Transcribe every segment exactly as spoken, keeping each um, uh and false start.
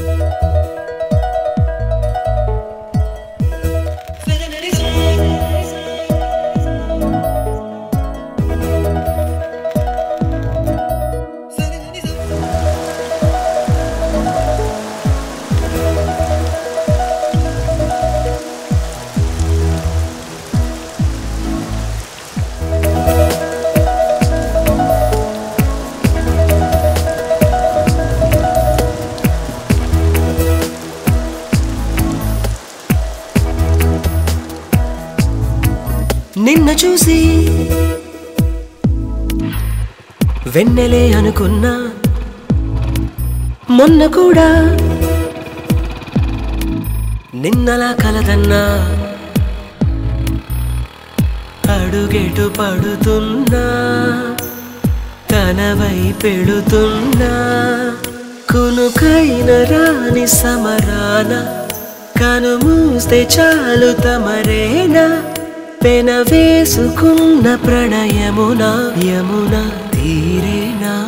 Ninna Chusi Vennele Anukunna Monna kuda ninnala kaladanna Adugetu Paduthunnaa Thana Vaipeluthunna Kunukaina rani samayana Kanu moosthe chalu tamarena pena vesukunna pranayamuna Yamuna Theerenaa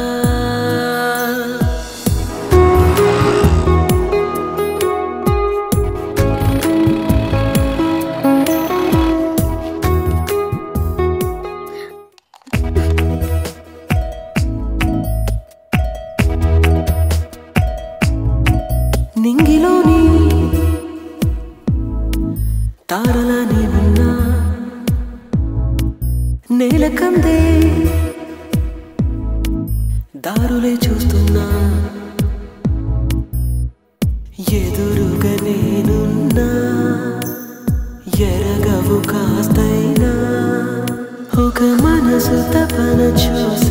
Ningiloni Tarala nenunna Nela kande darule chustunna eduruga nenunna eragavu kastaina oka manasu tapana choosi